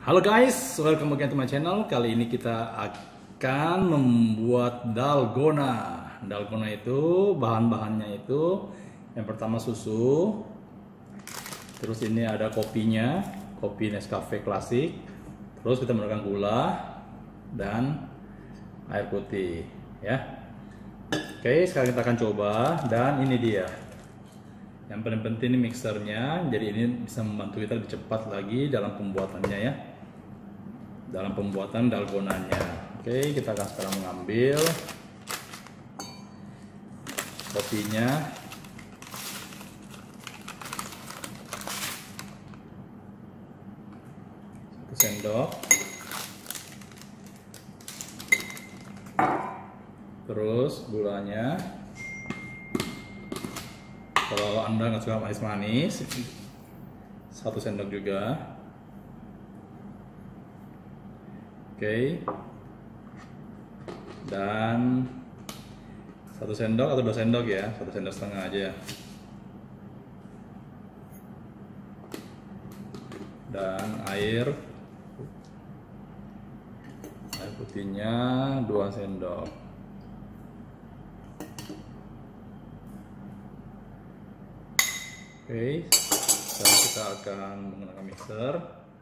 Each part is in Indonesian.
Halo guys, welcome again to my channel. Kali ini kita akan membuat dalgona. Dalgona itu bahan-bahannya itu yang pertama susu. Terus ini ada kopinya, kopi Nescafe klasik. Terus kita menggunakan gula dan air putih, ya. Oke, sekarang kita akan coba dan ini dia. Yang paling penting ini mixernya, jadi ini bisa membantu kita lebih cepat lagi dalam pembuatannya ya. Dalam pembuatan dalgonanya. Oke, kita akan sekarang mengambil kopinya. Satu sendok. Terus gulanya. Kalau Anda nggak suka manis-manis, 1 sendok juga. Oke. Dan 1 sendok atau 2 sendok ya, 1 sendok setengah aja ya. Dan air putihnya 2 sendok. Oke, sekarang kita akan menggunakan mixer.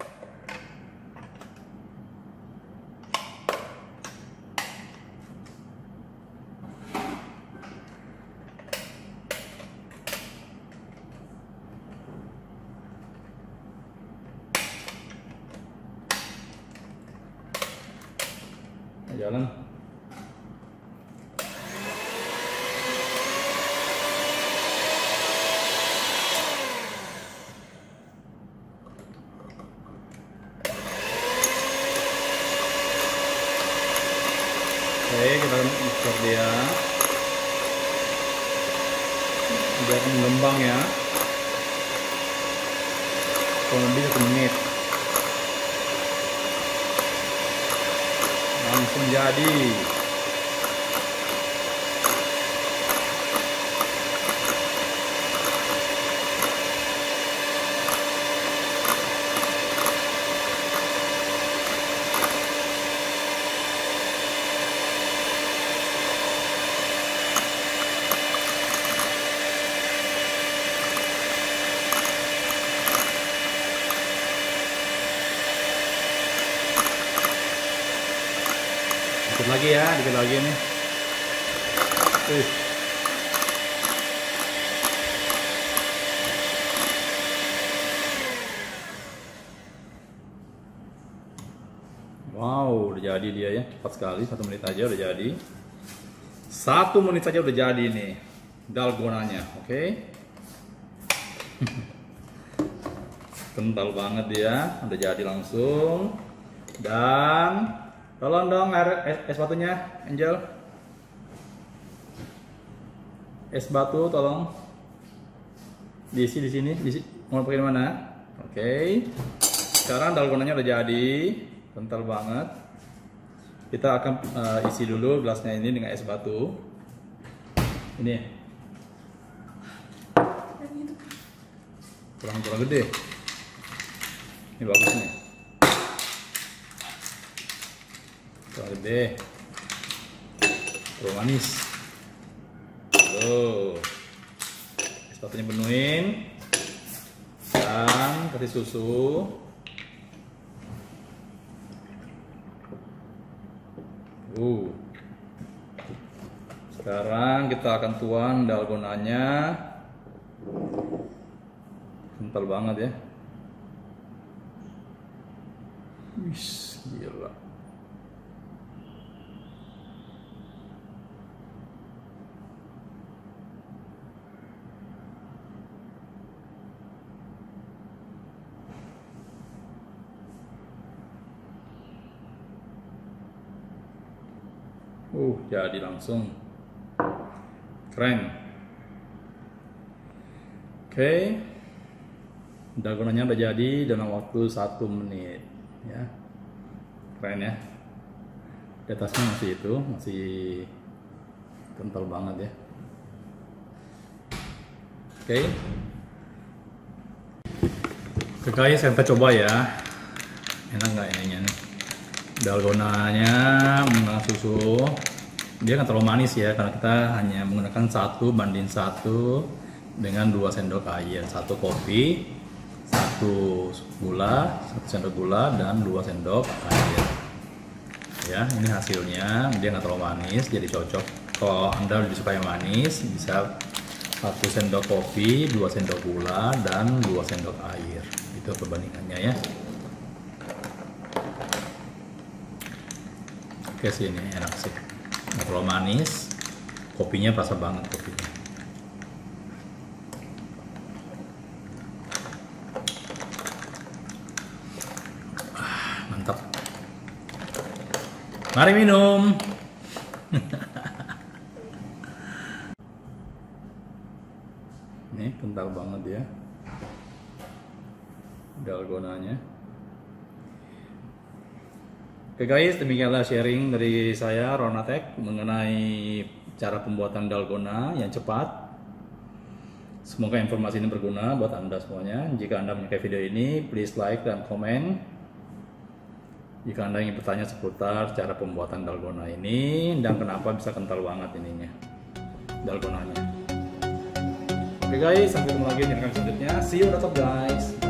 Jalan. Oke, kita mixer dia biar mengembang ya, kurang lebih 1 menit. Langsung jadi. Dikit lagi ya, dikit lagi nih. Wow, udah jadi dia ya, cepat sekali, 1 menit aja udah jadi. 1 menit saja udah jadi nih dalgonanya, oke? Kental banget dia, udah jadi langsung. Dan tolong dong air es batunya, Angel. Es batu tolong. Diisi di sini, mau pakai mana? Oke. Sekarang dalgonanya udah jadi, kental banget. Kita akan isi dulu gelasnya ini dengan es batu. Ini. Kurang gede. Ini bagus nih. Kurang gede. Terlalu manis. Tuh. Es batunya penuhin. Dan kasih susu. Sekarang kita akan tuang dalgonanya. Kental banget ya. Wih, gila. Jadi langsung keren. Oke, dalgonanya udah jadi dalam waktu 1 menit ya. Keren ya. Di atasnya masih kental banget ya. Oke guys, kita coba ya. Enak nggak ininya nih? Dalgonanya menggunakan susu, dia nggak terlalu manis ya, karena kita hanya menggunakan 1:1 dengan 2 sendok air, 1 kopi, 1 gula, 1 sendok gula, dan 2 sendok air. Ya, ini hasilnya, dia nggak terlalu manis, jadi cocok. Kalau Anda lebih suka yang manis, bisa 1 sendok kopi, 2 sendok gula, dan 2 sendok air. Itu perbandingannya ya. Oke sih, ini enak sih, nggak terlalu manis, kopinya perasa banget kopinya. Mantap, mari minum. Ini kental banget ya dalgonanya. Oke guys, demikianlah sharing dari saya Ronatek mengenai cara pembuatan dalgona yang cepat. Semoga informasi ini berguna buat Anda semuanya. Jika Anda menyukai video ini, please like dan komen. Jika Anda ingin bertanya seputar cara pembuatan dalgona ini dan kenapa bisa kental banget ininya, dalgonanya. Oke guys, sampai ketemu lagi di rekaman selanjutnya. See you on the top guys.